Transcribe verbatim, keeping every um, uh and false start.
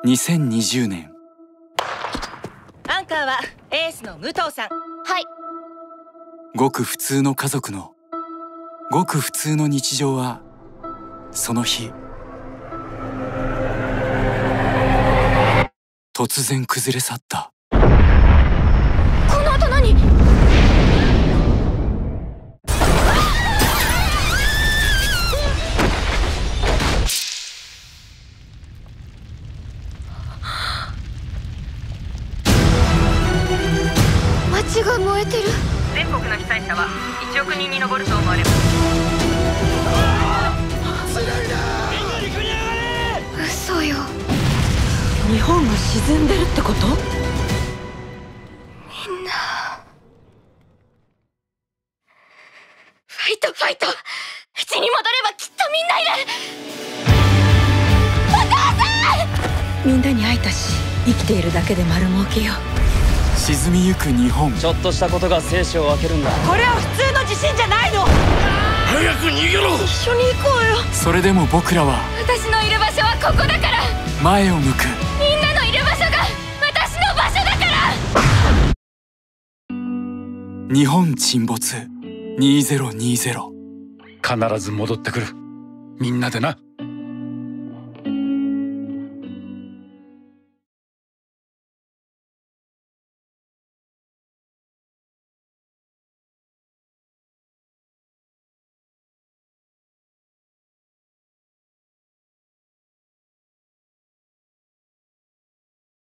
にせんにじゅうねん。 アンカーはエースの武藤さん。 はい。 ごく普通の家族のごく普通の日常はその日突然崩れ去った。 この後何？街が燃えてる。 全国の被災者はいちおくにんに上ると思われます。 嘘よ。 日本が沈んでるってこと？ みんなファイトファイト。うちに戻ればきっとみんないる。お母さん！ みんなに会えたし、生きているだけで丸儲けよ。 沈みゆく日本。 ちょっとしたことが生死を分けるんだ。 これは普通の地震じゃないの。 早く逃げろ。 一緒に行こうよ。 それでも僕らは私のいる場所はここだから。 前を向く。 みんなのいる場所が私の場所だから。 日本沈没にせんにじゅう。 必ず戻ってくる。みんなでな。